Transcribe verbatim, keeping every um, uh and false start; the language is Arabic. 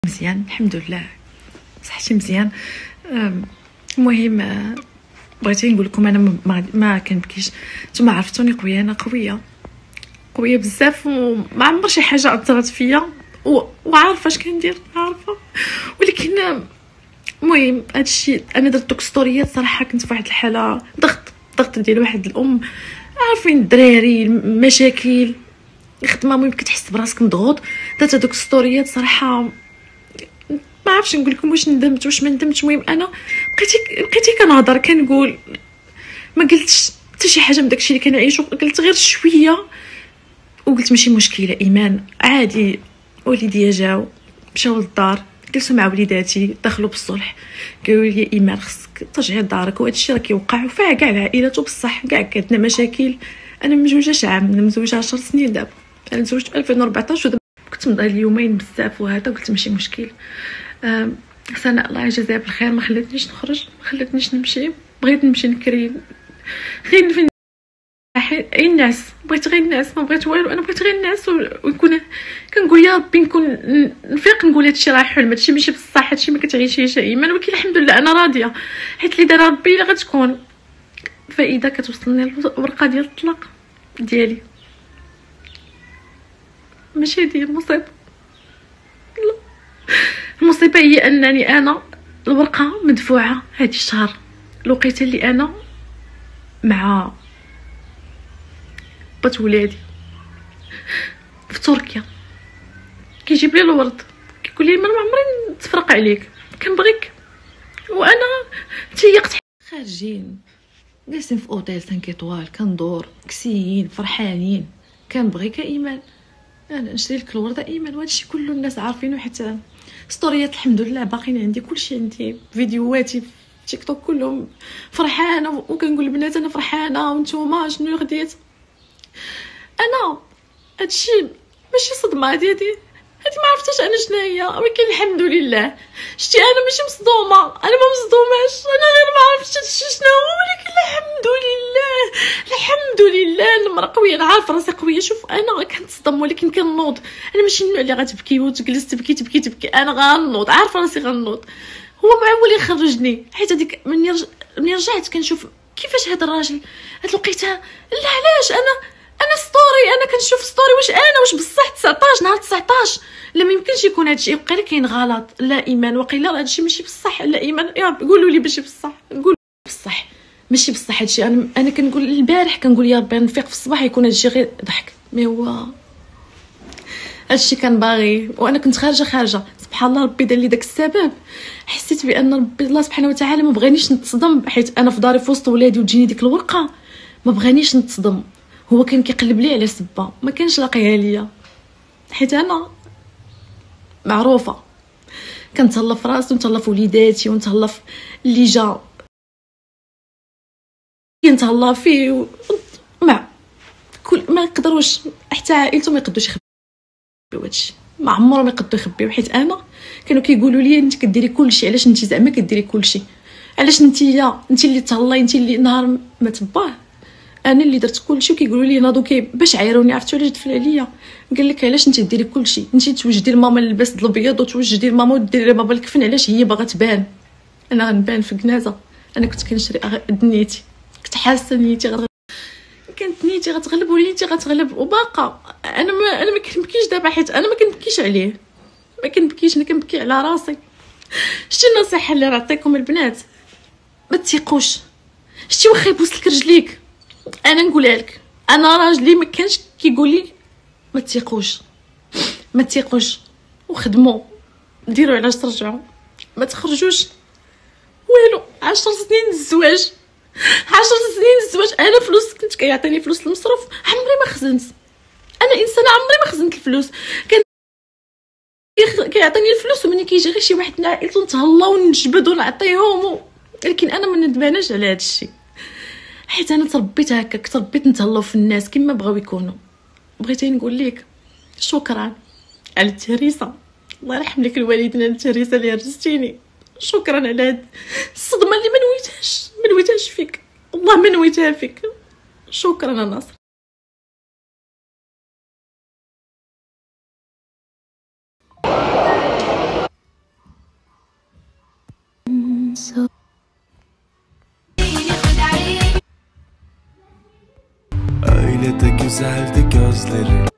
مزيان الحمد لله، صحتي مزيان. المهم بغيت نقول لكم انا ما, ما كنبكيش. نتوما عرفتوني قويه، انا قويه قويه بزاف وما عمر شي حاجه اثرت فيا وعارفه اش كندير، عارفه. ولكن المهم هادشي انا درت دوك ستوريات صراحه كنت في واحد الحاله ضغط ضغط ديال واحد الام، عارفين الدراري المشاكل الخدمه، المهم كتحس براسك مضغوط. درت هادوك ستوريات صراحه ما عرفتش نقول لكم واش ندمت واش ما ندمتش. المهم انا بقيتي بقيتي كنهضر كنقول، ما قلتش حتى شي حاجه من داكشي اللي كنعيشو، قلت غير شويه وقلت ماشي مشكله ايمان عادي. وليديا جاو مشاو للدار، جلسوا مع وليداتي دخلوا بالصلح، قالوا لي ايمان خصك ترجعي لدارك وهذا الشيء راه كيوقع وفيها كاع العائلات وبصح كاع عندنا مشاكل. انا مزوجه عام، انا مزوجه عشر سنين دابا، انا تزوجت في ألفين وأربعطاش ودابا كنت مضى اليومين بزاف وهذا، قلت ماشي مشكل. سناء الله يجازيها بالخير ما خلاتنيش نخرج، ما خلاتنيش نمشي، بغيت نمشي نكري غير فين غير الناس، بغيت غير الناس، ما بغيت والو، انا بغيت غير الناس ونكون كنقول يا ربي نكون نفيق نقول هادشي راه حلم، هادشي ماشي بصح، هادشي ما كتعيشيش ايمان. ولكن الحمد لله انا راضيه، حيت اللي دار ربي لا غتكون فائده. كتوصلني الورقه ديال الطلاق ديالي، ماشي هادي المصيبه، لا المصيبه هي انني انا الورقه مدفوعه هادي الشهر، الوقيته اللي انا مع بات ولادي في تركيا كيجيب لي الورد كيقول لي ما عمري نتفرق عليك، كنبغيك. وانا تيقت خارجين جالسين في اوتيل خمسة ايطوال، كندور كسيين فرحانين، كنبغيك ايمان، انا نشري لك الورده ايمان. وهادشي كله الناس عارفينه، حتى ستوريات الحمد لله باقيين عندي، كلشي عندي، فيديوهاتي في تيك توك كلهم فرحانه، وكنقول البنات انا فرحانه وانتوما شنو خديت. انا هادشي ماشي صدمه هادي هادي هادي ما عرفتش انا شنو هي، ولكن الحمد لله شتي انا ماشي مصدومه، انا ما مصدوماش، انا غير ما عرفتش هادشي شنو هو. ولكن الحمد لله الحمد لله المراه قويه، انا عارفه راسي قويه. شوف انا كنتصدم ولكن كنوض، انا ماشي النوع اللي غتبكي وتجلس تبكي تبكي تبكي، انا غنوض، عارفه راسي غنوض. هو معول يخرجني، حيت هذيك من يرج... من رجعت كنشوف كيفاش هذا الراجل هاد الوقيته، لا علاش انا انا ستوري، انا كنشوف ستوري واش انا واش بصح تسعطاش نهار تسعطاش، لا ما يمكنش يكون هادشي، يبقى لي كاين غلط. لا ايمان وقيلا هادشي ماشي بصح، لا ايمان يا رب قولوا لي ماشي بصح، قولوا بصح ماشي بصح هادشي. انا انا كنقول البارح كنقول يا ربي نفيق في الصباح يكون هادشي غير ضحك، مي هو هادشي كان باغي. وانا كنت خارجه خارجه سبحان الله ربي دار لي داك السبب، حسيت بان ربي الله سبحانه وتعالى ما بغانيش نتصدم، حيت انا في داري في وسط ولادي وتجيني ديك الورقه ما بغانيش نتصدم. هو كان كيقلب لي على سبه ما كانش لاقيها ليا، حيت انا معروفه كنتهلا في راسي ونتهلا في وليداتي ونتهلا في اللي جا نتهلا فيه و... مع كل ما يقدروش حتى عائلته ما يقدوش يخبيو هادشي، ما عمرهم يقدروا يخبيو. حيت انا كانوا كيقولوا لي انت كديري كلشي، علاش انت زعما كديري كلشي، علاش نتيا انت اللي تهلاي، انت اللي نهار ما تباه انا اللي درت كلشي. وكيقولوا لي ناضو كي باش عايروني، عرفتوا علاش دفل عليا، قال لك علاش انت ديري كلشي، انت توجدي لماما اللباس الابيض وتوجدي لماما وديري لبابا الكفن، علاش هي باغا تبان، انا غنبان في كنازه. انا كنت كنشري دنيتي، كنت حاسه نيتي غير كانت نيتي غتغلب ونيتي غتغلب وباقا. انا ما انا ما كنبكيش دابا، حيت انا ما كنبكيش عليه، ما كنبكيش، انا كنبكي على راسي. شتي النصيحه اللي نعطيكم البنات، ما تثقوش. شتي واخا يبوس لك رجليك، انا نقولها لك، انا راجلي ما كانش كيقول لي ما تثقوش ما تثقوش وخدموا ديروا علاش ترجعوا، ما تخرجوش والو. عشر سنين الزواج، عشر سنين الزواج، انا فلوس كنت كيعطيني فلوس المصروف عمري ما خزنت، انا انسانه عمري ما خزنت الفلوس، كان كيعطيني الفلوس ومني كيجي غير شي واحد من عائلته نتهلا ونجبد ونعطيهم. لكن انا ما ندماناش على هذا الشيء، حيت انا تربيت هكاك، تربيت نتهلاو في الناس كما بغاو يكونوا. بغيتي نقول لك شكرا على التهريسه، الله يرحم لك الوالدين على التهريسه اللي هرستيني، شكرا على هاد الصدمه اللي ما نويتهاش ما نويتهاش فيك، والله ما نويتها فيك. شكرا ناصر. Öyle de güzeldi gözleri,